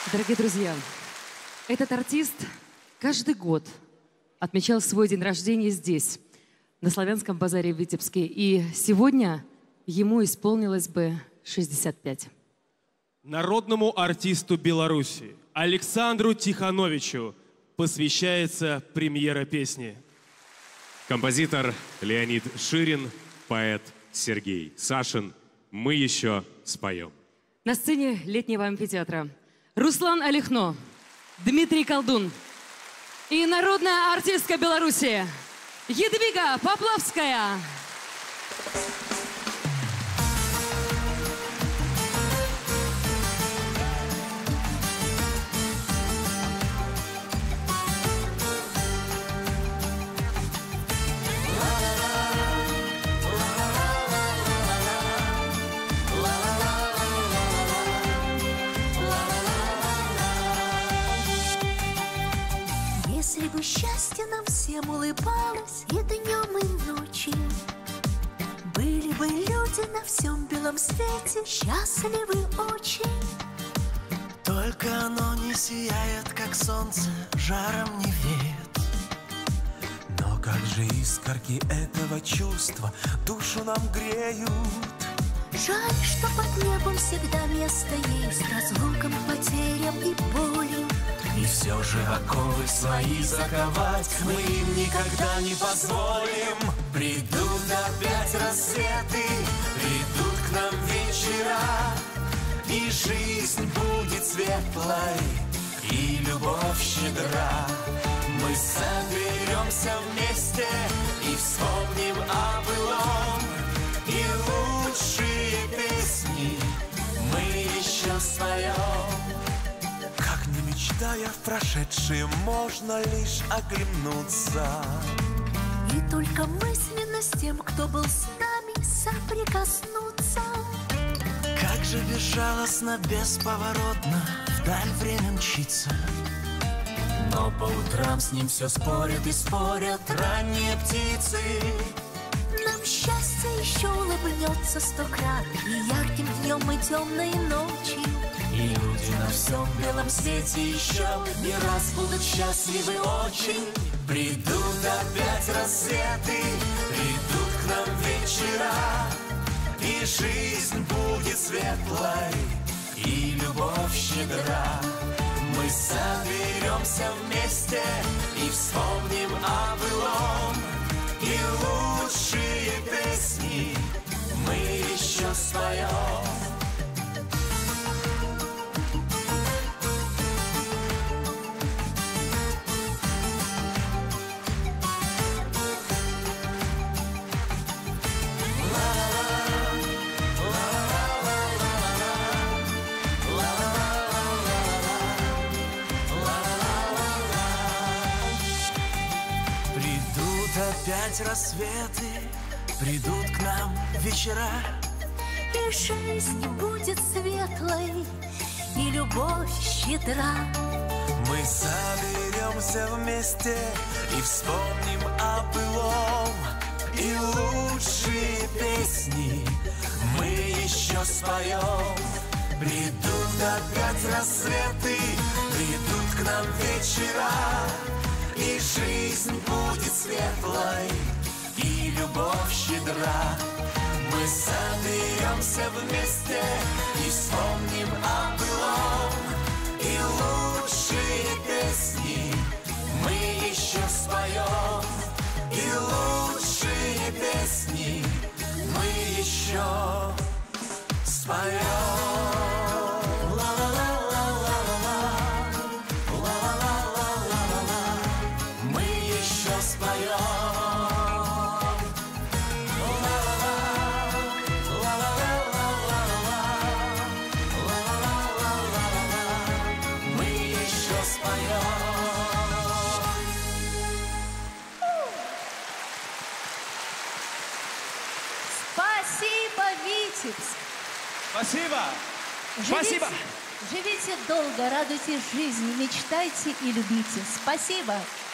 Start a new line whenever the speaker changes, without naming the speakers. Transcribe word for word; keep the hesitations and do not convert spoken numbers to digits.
Дорогие друзья, этот артист каждый год отмечал свой день рождения здесь, на Славянском базаре в Витебске. И сегодня ему исполнилось бы шестьдесят пять.
Народному артисту Беларуси Александру Тихановичу посвящается премьера песни.
Композитор Леонид Ширин, поэт Сергей Сашин. Мы еще споем.
На сцене летнего амфитеатра Руслан Алихно, Дмитрий Колдун и народная артистка Беларуси Едвига Поплавская.
Если бы счастье нам всем улыбалось и днем, и ночью, были бы люди на всем белом свете счастливы очень.
Только оно не сияет, как солнце, жаром не веет. Но как же искорки этого чувства душу нам греют.
Жаль, что под небом всегда место есть разлукам, потерям и боли.
И все же оковы свои заковать мы им никогда не позволим. Придут опять рассветы, придут к нам вечера, и жизнь будет светлой, и любовь щедра. Мы соберемся вместе и вспомним о былом, и лучшие песни мы еще споем. Как не мечтая в прошедшее, можно лишь оглянуться.
И только мысленно с тем, кто был с нами, соприкоснуться.
Как же безжалостно, бесповоротно вдаль время мчится. Но по утрам с ним все спорят и спорят ранние птицы.
Нам счастье еще улыбнется сто крат, и ярким днем, и темной ночью.
И люди на всем белом свете еще не раз будут счастливы очень. Придут опять рассветы, придут к нам вечера, и жизнь будет светлой, и любовь щедра. Мы соберемся вместе и вспомним о былом, и лучшие песни мы еще споем. Опять рассветы, придут к нам вечера,
и жизнь будет светлой, и любовь щедра.
Мы соберемся вместе и вспомним о былом, и лучшие песни мы еще споем. Придут опять рассветы, придут к нам вечера, и жизнь будет светлой, и любовь щедра. Мы соберемся вместе и вспомним о былом, и лучшие песни мы еще споем. И лучшие песни мы еще споем.
Спасибо, Витебск!
Спасибо!
Живите,
Спасибо!
живите долго, радуйтесь жизни, мечтайте и любите. Спасибо!